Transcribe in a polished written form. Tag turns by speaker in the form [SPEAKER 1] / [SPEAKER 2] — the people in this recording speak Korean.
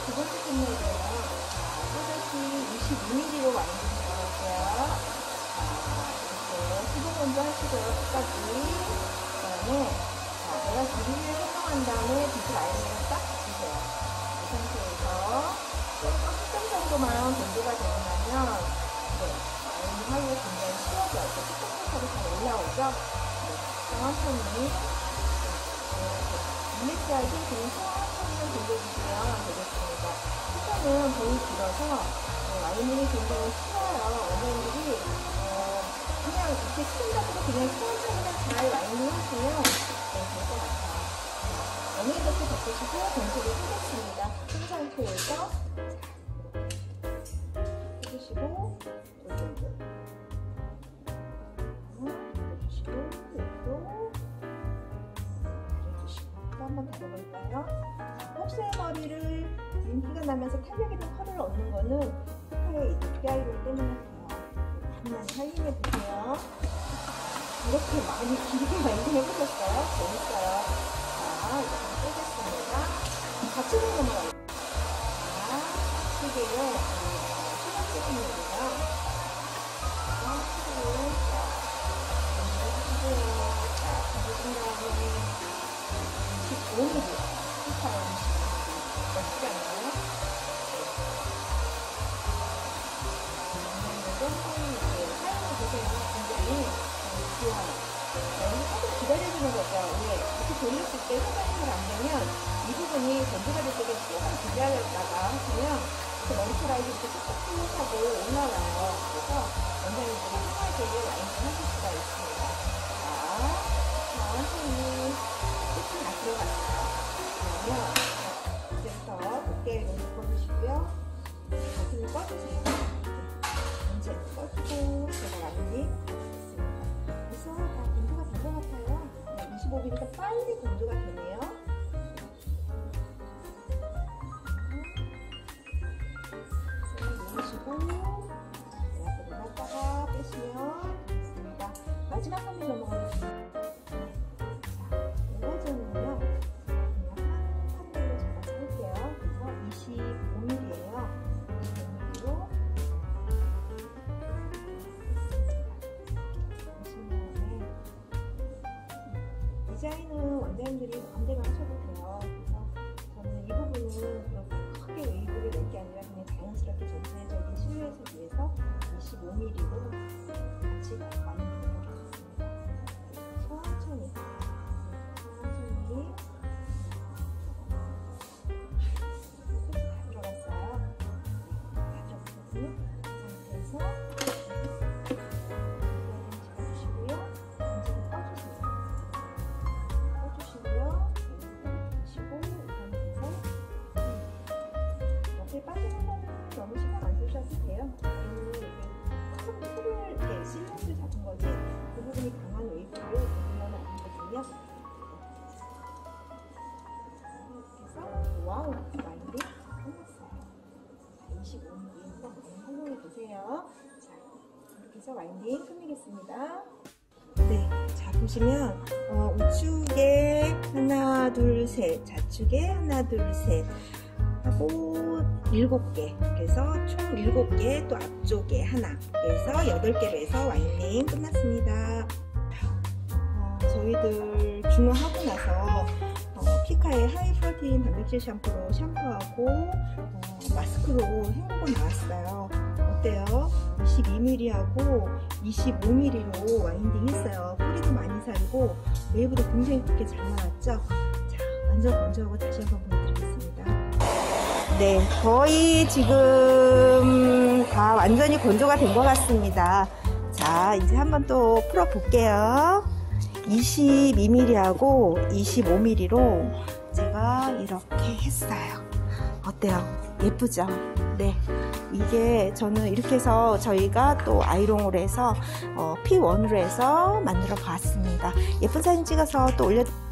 [SPEAKER 1] 두 번째 팬이에요. 또다시 22mm로 와인딩 들어갈게요. 이렇게 수분 건조 하시고요. 끝까지. 그 다음에 내가 길이를 설명한 다음에 빗을 라인으로 딱 주세요. 이 상태에서 조금 정도만 건조가 되면 라인딩 하기가 굉장히 쉬워져요. 톡톡톡하게 잘 올라오죠? 천천히 밀리지하게 그냥 천천히 돌려주시면 되겠습니다. 시간은 거의 길어서 라인딩이 굉장히 쉬워요. 원장님들이 그냥 이렇게 시간적으로 그냥 천천히 잘 라인딩 하시면 될 것 같아요. 어느 이렇게 덮으시고 건조를 끄겠습니다. 큰 상태에서 끄시고 돌돌돌 해주시고 옆으로 가려주시고 또 한번 다려볼까요? 곱슬 머리를 윤기가 나면서 탄력 있는 컬을 얻는 거는 피카의 이 드라이로 때문에 그래요. 많이 사용해주세요. 이렇게 많이 길게 라인딩 해보셨어요? 재밌어요. 자, 이렇게 빼겠습니다. 좌측으로 넘어가요. 자, 좌측에요. 수납 제품이에요. 오늘도 피카의 멋지지 않나요? 사용해보세요. 굉장히 좋아요. 여기서 조금 기다려주는 거죠. 왜? 이렇게 돌렸을 때 손상이 잘 안되면 이 부분이 건조가 될 때까지 조금 기다렸다가 하시면 머리카락이 이렇게 쏙쏙 풀려하고 올라와요. 그래서 원장님들이 편하게 라인을 하실 수가 있습니다. 자, 천천히 끝이 다 들어갔어요. 그러면 이제부터 두께로 묶어주시고요. 버튼을 꺼주세요. 이제 꺼주고 제가 라인딩 했습니다. 그래서 다 건조가 된 것 같아요. 25mm니까 빨리 건조가 되네요. 누르시고 앞으로 놨다가 빼시면 됐습니다. 마지막 화면 넘어가겠습니다. 이거는요 그냥 한 대로 잡아서 할게요. 그래서 25mm예요. 25mm로 디자인은 원장님들이 마음대로 하셔도 돼요. 그래서 저는 이 부분은 그렇게 크게 웨이브를 낼 게 아니라 그냥 자연스럽게 전체적인 실루엣을 위해서 25mm로 같이 많이 들어가겠습니다. 천천히 다 들어갔어요. 다 들어갔거든요. 이 상태에서 집어주시고요. 이제 꺼주시고요. 꺼주시고 이 상태에서 옆에 빠지는 거는 너무 신경 안 쓰셔도 돼요. 풀을 이렇게 실루엣을 잡은 거지 그 부분이 강한 웨이브를 내면 안 되거든요. 이렇게 해서 와우 라인딩 끝났어요. 25mm니까 많이 활용해 보세요. 자, 이렇게 해서 와인딩 끝내겠습니다. 네, 자 보시면 우측에 하나 둘 셋, 좌측에 하나 둘 셋 하고 7개, 그래서 총 7개, 또 앞쪽에 하나, 그래서 8개로 해서 와인딩 끝났습니다. 저희들 중화하고 나서 피카의 하이 프로틴 단백질 샴푸로 샴푸하고 마스크로 헹구고 나왔어요. 어때요? 22mm하고 25mm로 와인딩 했어요. 뿌리도 많이 살고 웨이브도 굉장히 굵게 잘 나왔죠? 자, 완전 건조하고 다시 한번 보여드리겠습니다. 네, 거의 지금 다 완전히 건조가 된 것 같습니다. 자, 이제 한번 또 풀어 볼게요. 22mm하고 25mm로 제가 이렇게 했어요. 어때요? 예쁘죠? 네, 이게 저는 이렇게 해서 저희가 또 아이롱을 해서 P1으로 해서 만들어 봤습니다. 예쁜 사진 찍어서 또 올려